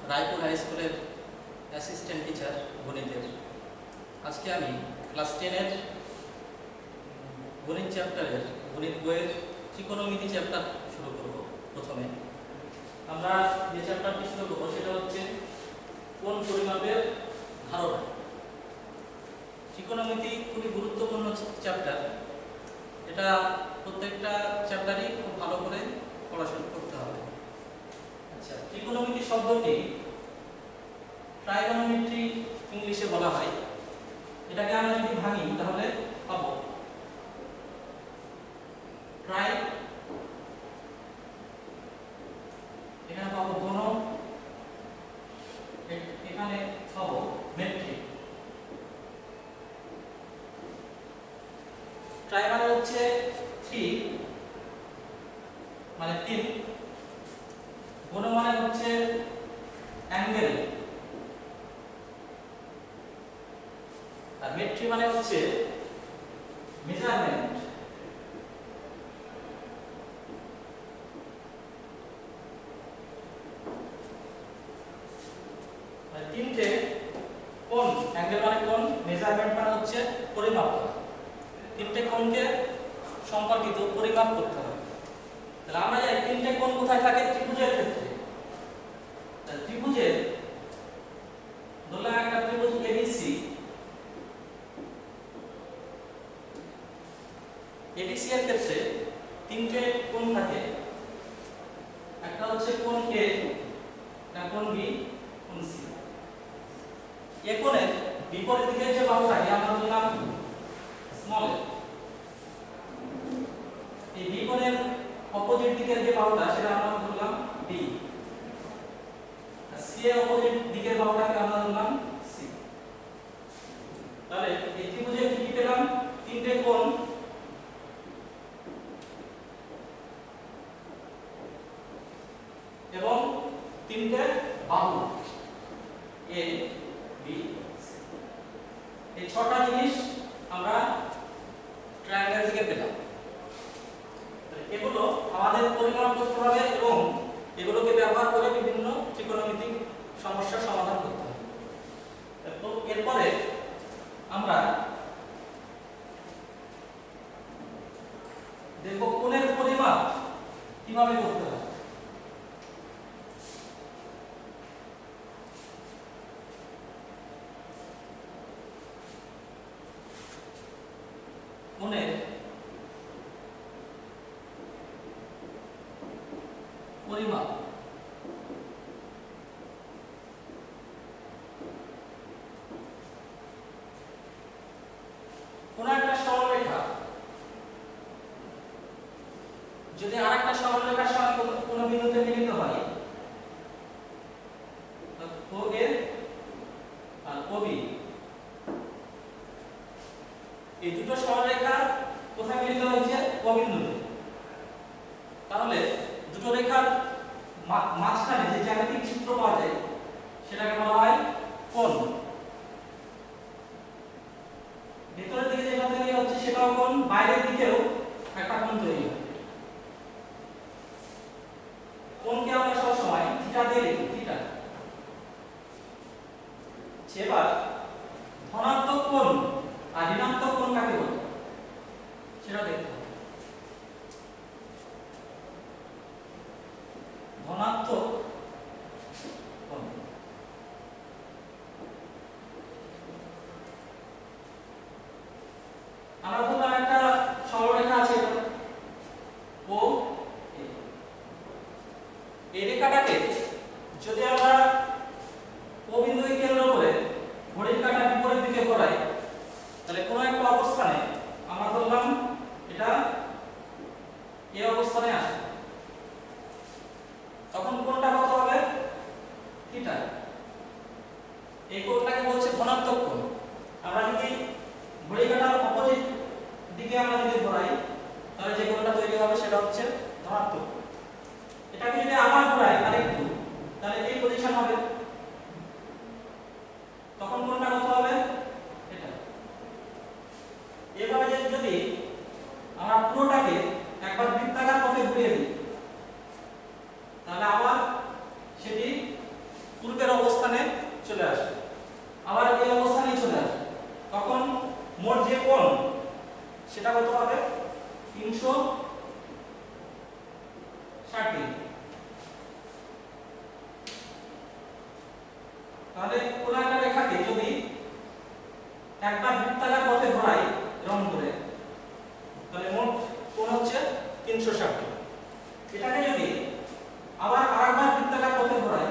Raipur high স্কুলের assistant teacher গণিতের। আজকে আমি ক্লাস 10-এর গণিত চ্যাপ্টারের গণিত বইয়ের ত্রিকোণমিতি চ্যাপ্টার শুরু করব। প্রথমে আমরা যে চ্যাপ্টারটি শুরু করব সেটা হচ্ছে কোণ পরিমাপের ধারণা। ত্রিকোণমিতি খুবই গুরুত্বপূর্ণ চ্যাপ্টার। এটা প্রত্যেকটা চ্যাপ্টারই খুব ভালো করে পড়াশোনা করতে হবে। আচ্ছা, ত্রিকোণমিতি শব্দটি ট্রাইগোনোমেট্রি ইংলিশে বলা হয়। এটাকে আমরা যদি ভাঙি তাহলে পাবো ট্রাই, এখানে পাবো ঘন, এখানে পাবো মেট্রিক। ট্রাই মানে হচ্ছে 3 মানে 3, ঘন মানে হচ্ছে অ্যাঙ্গেল, আর মেট্রিক মানে হচ্ছে মেজারমেন্ট। মানে তিনটে কোণ, অ্যাঙ্গেল মানে কোণ, মেজারমেন্ট মানে হচ্ছে পরিমাপ করা। তিনটে কোণকে সম্পর্কিত পরিমাপ করতে হবে। তাহলে আমরা জানি তিনটে কোণ কোথায় থাকে? ত্রিভুজের ক্ষেত্রে। তাহলে ত্রিভুজের ধরলাম একটা ত্রিভুজ এবিসি, এবিসি এর ক্ষেত্রে তিনটে কোণ থাকে। একটা হচ্ছে কোণ এ, একটা কোণ বি, কোণ সি। এ কোণের বিপরীত দিকের যে বাহুটাকে আমরা বললাম স্মল এ, এই বি কোণের অপোজিট দিকের যে বাহুটা সেটা আমরা বললাম বি, আর সি এর অপোজিট দিকের বাহুটাকে আমরা বললাম সি। তাহলে এই ত্রিভুজে কি পেলাম? তিনটে কোণ এবং তিনটে বাহু এ বি সি। এই ছটা জিনিস আমরা ট্রায়াঙ্গেল থেকে পেলাম। এগুলো আমাদের পরিমাপ করতে হবে এবং এগুলোকে ব্যবহার করে বিভিন্ন ত্রিকোণমিতিক সমস্যার সমাধান করতে হবে। তো এরপরে আমরা দেখব কোণের পরিমাপ কিভাবে করতে হয়। কোণের পরিমাপ কোন একটা সরলরেখা যদি আরেকটা সরলরেখার সঙ্গে কোনো বিন্দুতে মিলিত হয়, ও এ আর ও বি, এই দুটো সরলরেখা কোথায় মিলিত হয়েছে? ও বিন্দুতে। তাহলে দুটো রেখার মাঝখানে যে জ্যামিতিক চিত্র পাওয়া যায় সেটাকে বলা হয় কোণ। ভেতরের দিকে যেটা তৈরি হচ্ছে সেটাও কোণ, বাইরের দিকেও একটা কোণ তৈরি হয়। কোণকে আমরা সব সময় থিটা দিয়ে লিখি, থিটা। এবার ধনাত্মক কোণ আর ঋণাত্মক কোণ কাকে বলে সেটা দেখতে হবে। ধনাত্মক কোণ আমরা ধরলাম একটা সরলরেখা আছে ও এ। এই রেখাটাকে যদি আমরা ও বিন্দুকে কেন্দ্র করে ঘড়ির কাঁটার বিপরীত দিকে ঘোরাই, তাহলে কোনো একটা অবস্থানে আমরা ধরলাম এটা এই অবস্থানে আসে, তখন কোণটা কত হবে? থিটা। এই কোণটাকে বলছে ধনাত্মক কোণ। আমরা যদি ঘড়ির কাঁটার অপোজিট দিকে আমরা যদি ঘোরাই তাহলে যে কোণটা তৈরি হবে সেটা হচ্ছে ধনাত্মক। এটাকে যদি আবার ঘোরাই আরেকটু তাহলে এই পজিশন হবে, তখন কোণটা কত হবে? এটা। এভাবে যদি আমরা পুরোটাকে একবার বৃত্তাকার পথে ঘুরিয়ে দিই তাহলে আবার সেটি পূর্বের অবস্থানে চলে আসবে, আবার এই অবস্থানে চলে আসবে, তখন মোট যে কোণ সেটা কত হবে 360 ডিগ্রি। তাহলে কোন একটা রেখাকে যদি একবার বৃত্তাকার পথে ঘোরাই এরকম করে, তাহলে মোট কোণ হচ্ছে 360 ডিগ্রি। এটাকে যদি আবার আরেকবার বৃত্তাকার পথে ঘোরাই,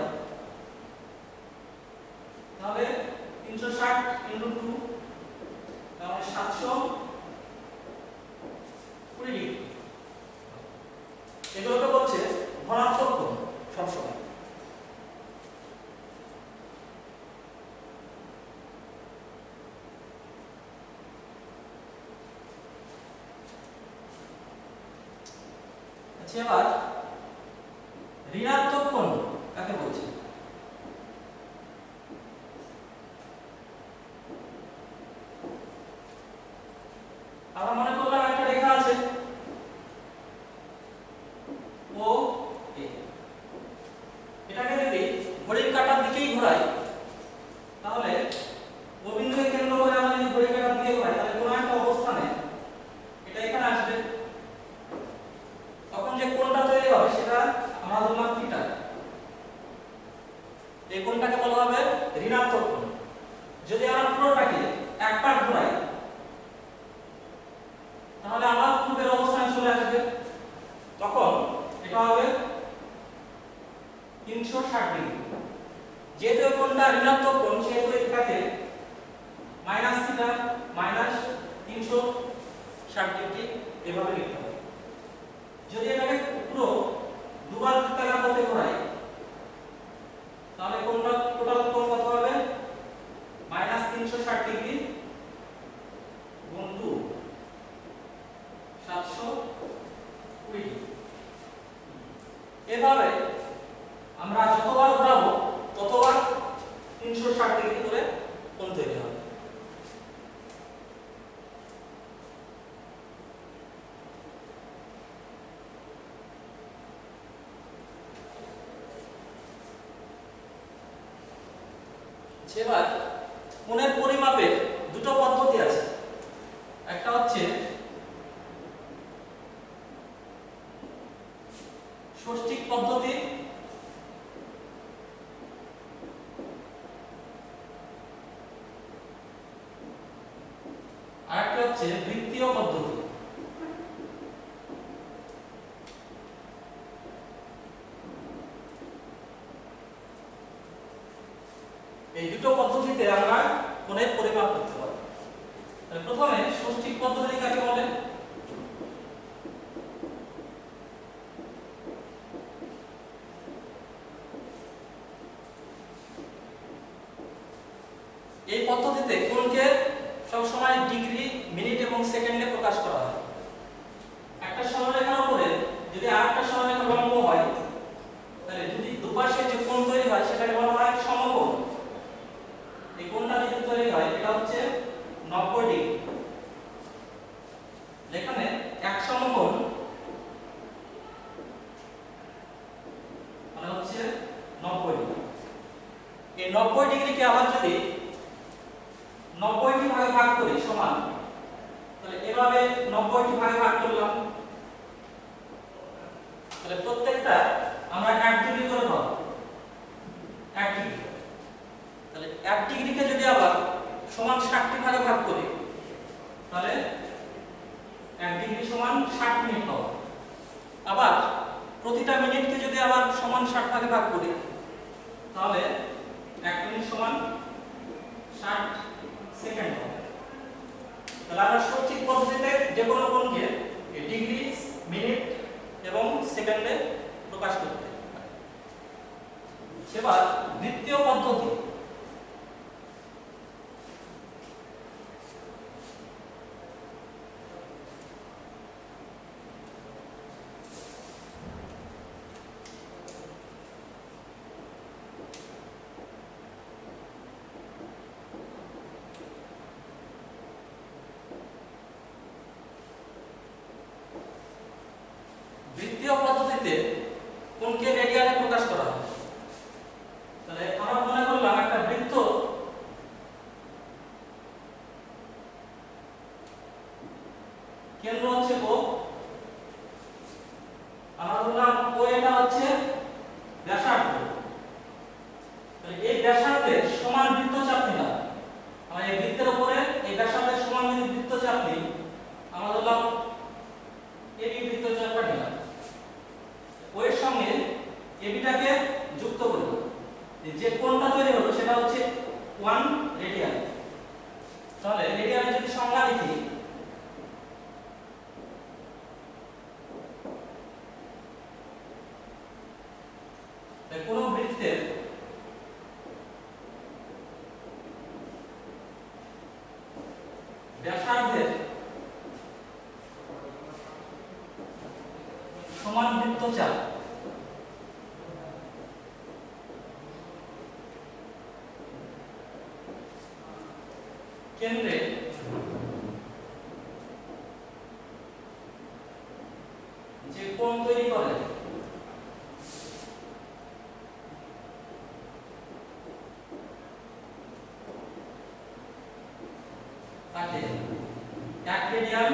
তাহলে 360 * 2 তাহলে 720 ডিগ্রি। এগুলোকে বলছে ধনাত্মক কোণ সবসময়। আচ্ছা, এবার ঋণাত্মক কোণ কাকে বলছে? আমরা মনে করলাম একটা রেখা আছে ও এ, এটাকে যদি ঘড়ির কাঁটার দিকেই ঘোরাই, তাহলে ও বিন্দুকে কেন্দ্র করে আমরা যদি ঘড়ির কাঁটার দিকে ঘোরাই, তাহলে কোন একটা অবস্থানে এটা এখানে আসবে, তখন যে কোণটা তৈরি হবে সেটা আমরা ধরলাম থিটা। এই কোণটাকে বলা হবে ঋণাত্মক কোণ। যদি আমরা পুরোটাকে একবার ঘোরাই, তাহলে আবার পূর্বের অবস্থানে চলে আসবে, তখন এটা হবে 360 ডিগ্রি। যেহেতু কোণটা ঋণাত্মক কোণ, সেহেতু এটাকে মাইনাস থিটা মাইনাস 360 ডিগ্রি এভাবে লিখতে হবে। যদি এটাকে পুরো দুবার বৃত্তাকার পথে ঘোরাই, তাহলে কোণটা টোটাল কোণ কত হবে মাইনাস 360 ডিগ্রি গুণ 2 720 ডিগ্রি। এভাবে আমরা যতবার ঘোরাবো ততবার 360 ডিগ্রি করে কোণ তৈরি হবে। এবার কোণের পরিমাপের দুটো পদ্ধতি আছে। একটা হচ্ছে ষষ্ঠিক পদ্ধতি, আর একটা হচ্ছে বৃত্তীয় পদ্ধতি। এই দুটো পদ্ধতিতে আমরা কোণের পরিমাপ করতে পারি। তাহলে প্রথমে ষষ্ঠিক পদ্ধতি কাকে বলে? এই পদ্ধতিতে কোণকে সব সময় ডিগ্রি, মিনিট এবং সেকেন্ডে প্রকাশ করা হয়। একটা সরলরেখার উপরে যদি আরেকটা সরলরেখা লম্ব হয়, তাহলে যদি দুপাশে যে কোণ তৈরি হয় সেটাকে বলা হয় সমকোণ। এই কোণটা যদি তৈরি হয় এটা হচ্ছে 90 ডিগ্রি। এখানে এক সমকোণ মানে হচ্ছে 90 ডিগ্রি। এই 90 ডিগ্রিকে আবার যদি 90টি ভাগে ভাগ করি সমান, তাহলে এভাবে 90টি ভাগে ভাগ করলাম, তাহলে প্রত্যেকটা আমরা 1 ডিগ্রি করে পাবো। 1 ডিগ্রি, তাহলে 1 ডিগ্রিকে যদি আবার সমান 60টি ভাগে ভাগ করি, তাহলে 1 ডিগ্রি সমান 60 মিনিট পাবো। আবার প্রতিটা মিনিটকে যদি আবার সমান 60 ভাগে ভাগ করি, তাহলে 1 মিনিট সমান 60 সেকেন্ড হবে। তাহলে আমরা ষষ্ঠিক পদ্ধতিতে যে কোনো কোণকে ডিগ্রি, মিনিট এবং সেকেন্ডে প্রকাশ করতে পারি। এবার বৃত্তীয় পদ্ধতি। বৃত্তীয় পদ্ধতিতে কোণকে হচ্ছে ব্যাসার্ধ। তাহলে এই ব্যাসার্ধের সমান বৃত্তচাপ নিলাম। আমরা এই বৃত্তের উপরে এই ব্যাসার্ধের সমান যদি বৃত্তচাপ নিই, আমরা ধরলাম এবি বৃত্তচাপটা নিলাম, ওর সঙ্গে এবিটাকে যুক্ত করব। যে কোণটা তৈরি হলো সেটা হচ্ছে 1 রেডিয়ান। তাহলে রেডিয়ানের যদি সংজ্ঞা লিখি, কোন বৃত্তের ব্যাসার্ধের সমান বৃত্তচাপ কেন্দ্রে যে কোণ তৈরি করে তাকে 1 রেডিয়ান।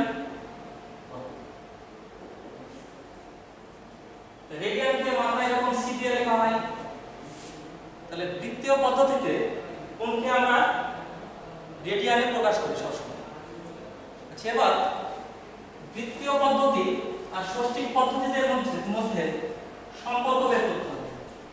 রেডিয়ানকে মাত্রা এরকম সি দিয়ে লেখা হয়। তাহলে দ্বিতীয় পদ্ধতিতে কোণকে আমরা রেডিয়ানে প্রকাশ করি সবসময়। আচ্ছা, এবার দ্বিতীয় পদ্ধতি আর ষষ্ঠিক পদ্ধতিদের মধ্যে সম্পর্ক বের করতে হবে।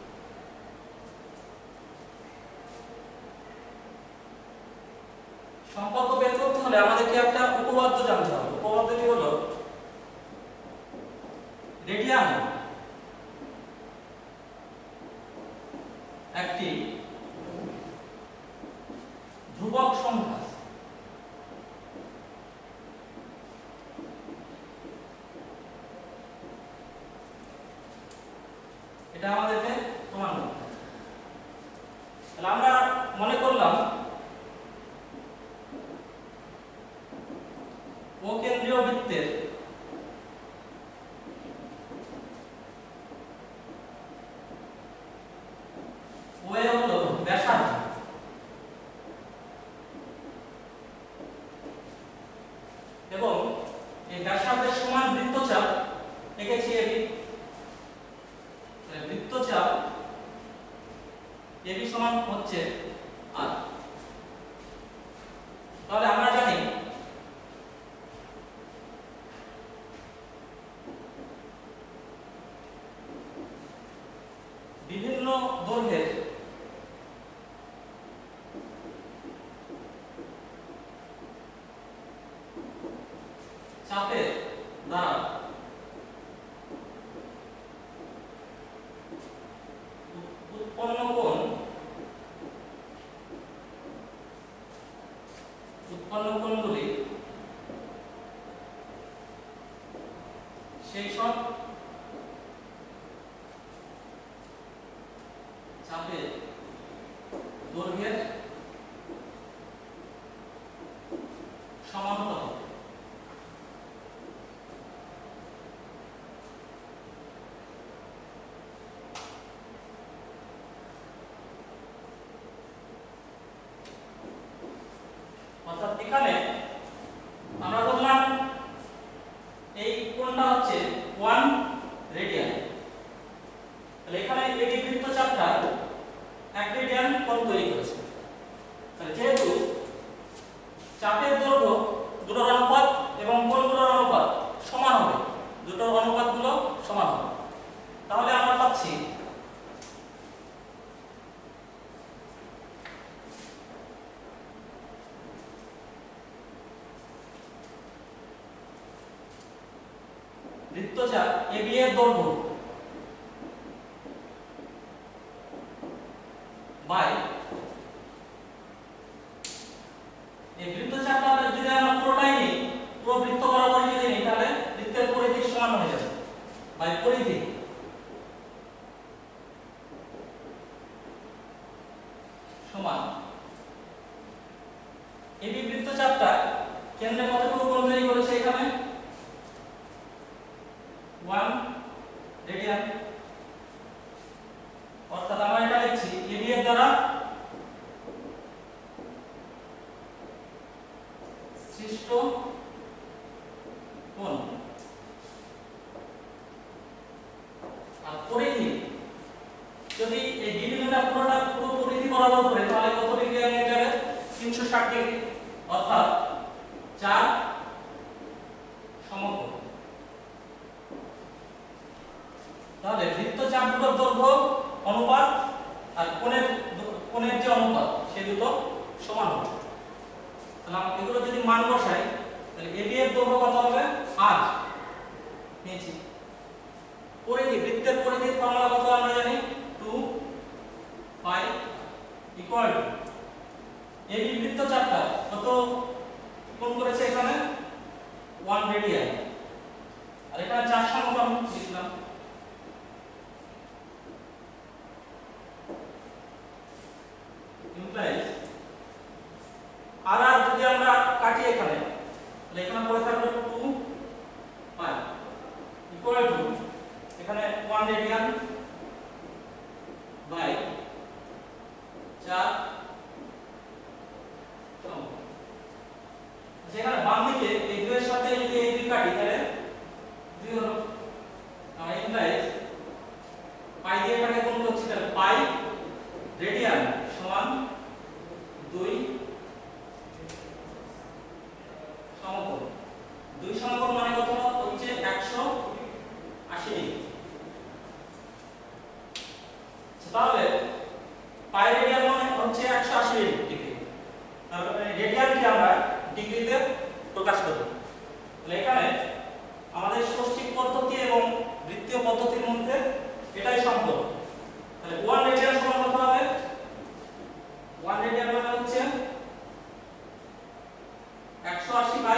সম্পর্ক বের করতে হলে আমাদেরকে একটা উপপাদ্য জানতে হবে। উপপাদ্যটি হলো রেডিয়ান একটি ধ্রুবক সংখ্যা। এটা আমাদেরকে প্রমাণ করতে হবে। তাহলে আমরা মনে করলাম অকেন্দ্রীয় বৃত্তের ওএ হলো ব্যাসার্ধ এবং এই ব্যাসার্ধের সমান বৃত্তচাপ এঁকেছি এবি। বৃত্তচাপ এবি সমান হচ্ছে আর। তাহলে আমরা জানি বিভিন্ন দৈর্ঘ্যের চাপের দ্বারা উৎপন্ন কোণগুলি সেই সব চাপের দৈর্ঘ্যের সমান হতে হবে। অর্থাৎ এখানে আমরা ধরলাম এই কোণটা হচ্ছে 1 রেডিয়ান। তাহলে এখানে এই বৃত্তচাপটা 1 রেডিয়ান কোণ তৈরি করেছে। তাহলে যেহেতু চাপের দৈর্ঘ্য দুটোর অনুপাত এবং কোণগুলোর অনুপাত সমান হবে, দুটোর অনুপাতগুলো সমান হবে, তাহলে আমরা পাচ্ছি বৃত্তচাপ এবি এর দৈর্ঘ্য বাই এই বৃত্তচাপটা যদি আমরা পুরোটাই নিই, পুরো বৃত্ত বরাবর যদি নিই, তাহলে বৃত্তের পরিধি সমান হয়ে যাবে বাই পরিধি সমান এবি বৃত্তচাপটা কেন্দ্রে কতটুকু কোণ তৈরি করেছে এখানে 1 রেডিয়ান। অর্থাৎ আমরা এটা লিখছি এবি এর দ্বারা সৃষ্ট কোণ আর পরিধি যদি এই ডি বিন্দুটা পুরো পরিধি বরাবর করে তাহলে কত ডিগ্রি অ্যাঙ্গেল যাবে 360 ডিগ্রি, অর্থাৎ 4 সমকোণ। তাহলে বৃত্তচাপগুলোর দৈর্ঘ্য অনুপাত আর কোণের যে অনুপাত সেই দুটো সমান হবে। তাহলে আমরা এগুলো যদি মান বসাই তাহলে এবি এর দৈর্ঘ্য কত হবে 8 নিয়েছি। পরিধি, বৃত্তের পরিধির ফর্মুলা কত আমরা জানি 2 পাই ইকুয়াল টু এবি বৃত্তচাপটা কত কোণ করেছে এখানে 1 রেডিয়ান, আর এখানে 4 সমকোণ লিখলাম। ইমপ্লাইজ আর যদি আমরা কাটি এখানে তাহলে এখানে পড়ে থাকবে 2 পাই ইকুয়াল টু এখানে 1 রেডিয়ান বাই 4 সমকোণ। যেখানে বাম দিকে এই 2 এর সাথে যদি এই 2 কাটি তাহলে 2 হলো। আমরা ইমপ্লাইজ পাই দিয়ে এখানে কোণ করছি তাহলে পাই রেডিয়ান সমান 2 সমকোণ। 2 সমকোণ মানে কত হচ্ছে 180 ডিগ্রি। তাহলে পাই রেডিয়ান মানে হচ্ছে 180 ডিগ্রি, তাহলে রেডিয়ানকে আমরা ডিগ্রিতে প্রকাশ করব। তাহলে এখানে আমাদের ষষ্ঠিক পদ্ধতি এবং বৃত্তীয় পদ্ধতির মধ্যে এটাই সম্পর্ক। তাহলে 1 রেডিয়ান সমান কত হবে 1 রেডিয়ান মানে হচ্ছে 180 বাই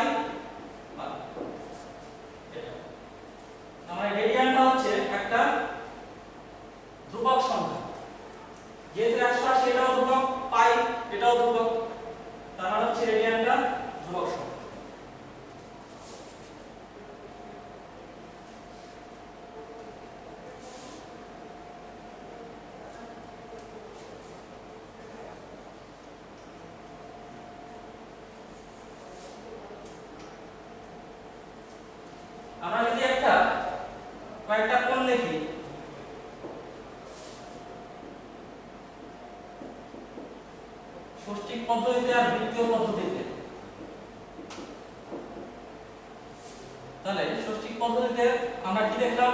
এটা। আমরা রেডিয়ানটা হচ্ছে একটা ধ্রুবক সংখ্যা, যেহেতু 180 এটাও ধ্রুবক, পাই এটাও ধ্রুবক, তার মানে হচ্ছে রেডিয়ানটা ধ্রুবক সংখ্যা। আমরা যদি কয়েকটা কোণ দেখি, ষষ্ঠিক পদ্ধতিতে আর বৃত্তীয় পদ্ধতিতে, তাহলে ষষ্ঠিক পদ্ধতিতে আমরা কি দেখলাম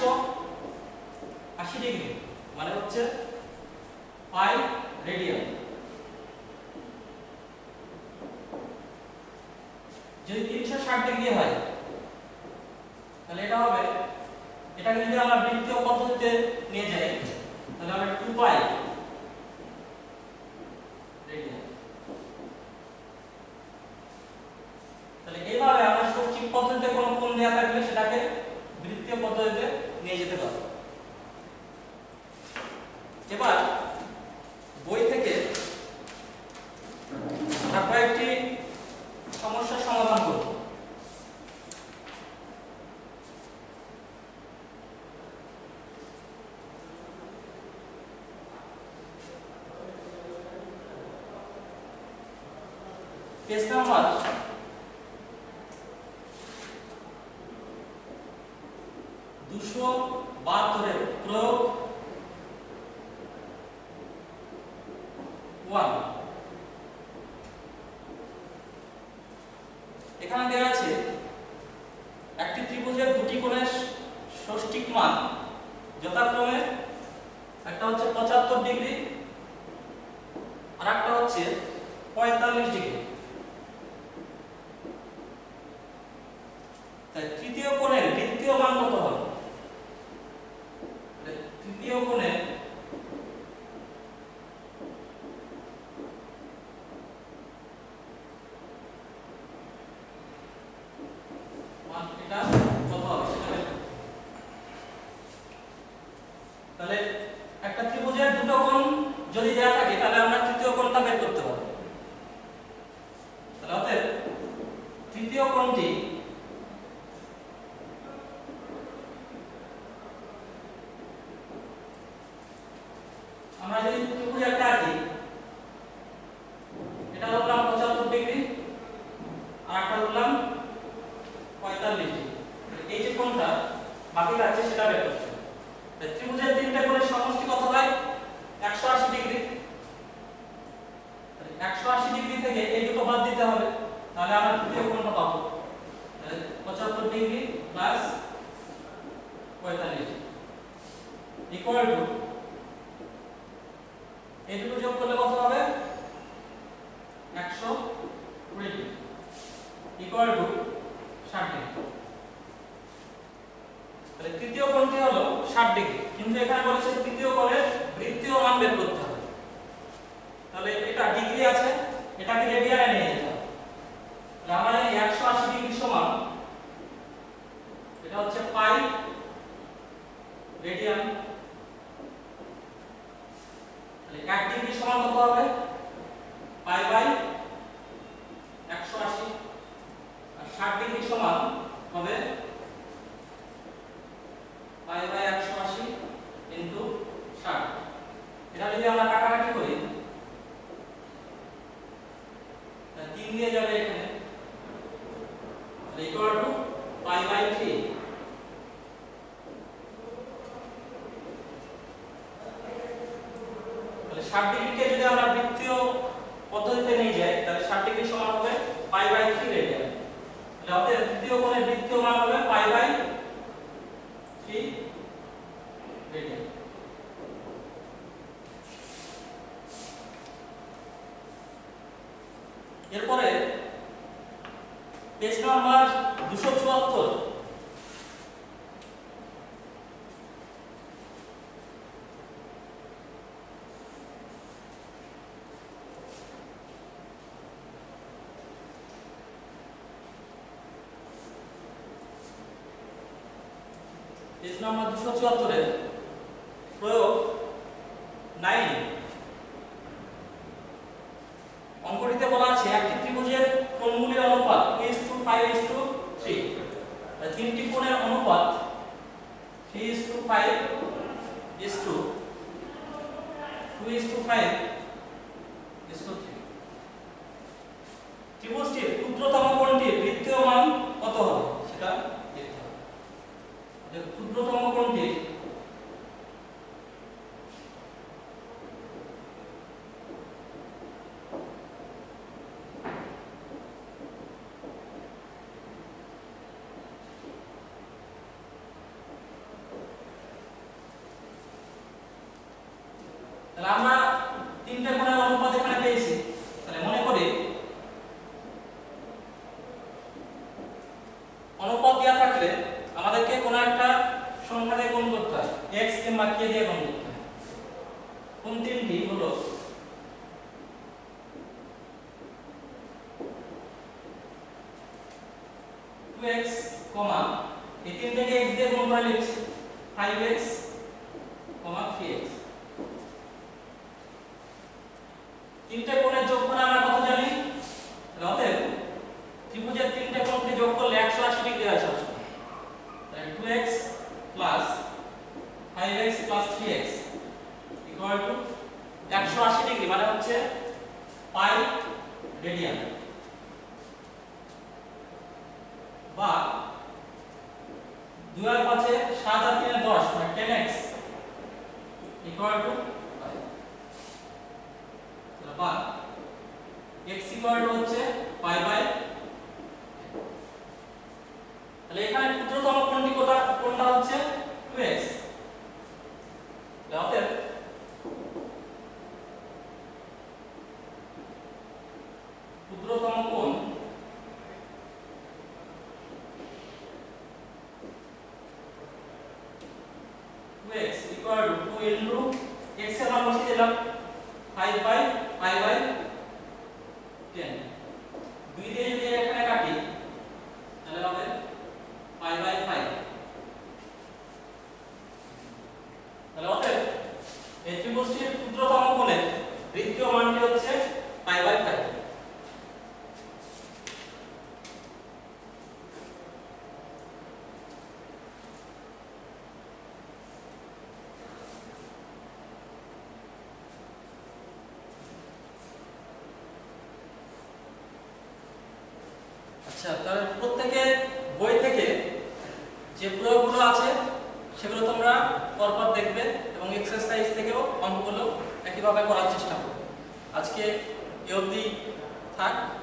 180 ডিগ্রি মানে হচ্ছে পাই রেডিয়ান। যদি 360 ডিগ্রি হয় তাহলে এটা হবে, এটাকে যদি আমরা বৃত্তীয় পদ্ধতিতে নিয়ে যাই তাহলে হবে 2 পাই রেডিয়ান। তাহলে এইভাবে আমরা ষষ্ঠিক পদ্ধতিতে কোনো কোণ দেয়া থাকলে সেটাকে বৃত্তীয় পদ্ধতিতে নিয়ে যেতে পারব। এবার বই থেকে আমরা কয়েকটি সমস্যার সমাধান করব। পেজ নাম্বার 272 প্রয়োগ 1। এখানে দেওয়া আছে একটি ত্রিভুজের দুটি কোণের ষষ্ঠিক মান যথাক্রমে একটা হচ্ছে 75 ডিগ্রি আর একটা হচ্ছে 45 ডিগ্রি। তাই তৃতীয় কোণের বৃত্তীয় মান কত হবে? তৃতীয় কোণের মান এটা কত হবে সেটা বের করতে। তাহলে একটা ত্রিভুজের দুটো কোণ যদি দেওয়া থাকে তাহলে আমরা তৃতীয় কোণটা বের করতে পারবো। তাহলে অতএব তৃতীয় কোণটি আমরা যদি ত্রিভুজ একটা আঁকি, এটা ধরলাম 75 ডিগ্রি আর একটা ধরলাম 45 ডিগ্রি। এই যে কোণটা বাকি আছে সেটা বের করতে হবে। ত্রিভুজের তিনটা কোণের সমষ্টি কত হয় টু এই দুটো যোগ করলে কত হবে 120 ডিগ্রি ইকুয়াল টু 60 ডিগ্রি। তাহলে তৃতীয় কোণটি হলো 60 ডিগ্রি, কিন্তু এখানে বলেছে তৃতীয় কোণের বৃত্তীয় মান বের করতে হবে। তাহলে এটা ডিগ্রি আছে, এটাকে রেডিয়ানে নিয়ে যেতে হবে। তাহলে আমরা জানি 180 ডিগ্রি সমান এটা হচ্ছে পাই রেডিয়ান। তাহলে 1 ডিগ্রি সমান কত হবে পাই বাই 180, আর 60 ডিগ্রি সমান হবে পাই বাই 180 ইনটু 60। এটা যদি আমরা কাটাকাটি করি 3 দিয়ে যাবে এখানে, তাহলে ইকুয়াল টু পাই বাই 3। তাহলে 60 ডিগ্রিকে যদি আমরা বৃত্তীয় পদ্ধতিতে নিয়ে যাই তাহলে 60 ডিগ্রি সমান হবে পাই বাই 3 রেডিয়ান। তাহলে আমাদের তৃতীয় কোণের বৃত্তীয় মান হবে পাই বাই 3 রেডিয়ান। এরপরে পেজ নাম্বার 274 পেজ নাম্বার 274 এর প্রয়োগ 9 অঙ্কটিতে বলা আছে একটি ত্রিভুজের কোণগুলির অনুপাত 2:5:3। তিনটি কোণের অনুপাত 3:5:2:5:3। ত্রিভুজটির ক্ষুদ্রতম কোণটির বৃত্তীয় মান কত হবে সেটা দেখতে হবে। ক্ষুদ্রতম কোণটির তাহলে আমরা তিনটে কোণের অনুপাত এখানে পেয়েছি। তাহলে মনে করি অনুপাত দেওয়া থাকলে আমাদেরকে কোনো একটা সংখ্যা দিয়ে গুণ করতে হয়, x কিংবা k দিয়ে গুণ করতে হয়। কোন তিনটি হলো 2x, এই তিনটাকে x দিয়ে গুণ করে লিখছি 5x, 3x। তিনটে কোণের যোগফল আমরা কত জানি? অতএব ত্রিভুজের তিনটে কোণকে যোগ করলে 180 ডিগ্রি আসে। তাহলে 2x plus 5x plus 3x equal to 180 degree, মানে হচ্ছে পাই রেডিয়ান, বা 2 আর 5 এ 7 আর 3 এ 10, মানে 10x ইকুয়াল টু বা x ইকুয়াল টু হচ্ছে পাই বাই। তাহলে এখানে ক্ষুদ্রতম কোণটি কোণটা হচ্ছে 2x। অতএব ক্ষুদ্রতম কোণ ইকুয়াল টু 2 ইনটু x এর মান বসিয়ে দিলাম 5 বাই পাই বাই 10। 2 দিয়ে যদি এখানে কাটি তাহলে হবে পাই বাই 5। তাহলে অতএব এই ত্রিভুজটির ক্ষুদ্রতম কোণের বৃত্তীয় মানটি হচ্ছে পাই বাই 5। আচ্ছা, তাহলে প্রত্যেকের বই থেকে যে প্রয়োগগুলো আছে সেগুলো তোমরা পরপর দেখবে এবং এক্সারসাইজ থেকেও অঙ্কগুলো একইভাবে করার চেষ্টা করবে। আজকে এই অবধি থাক।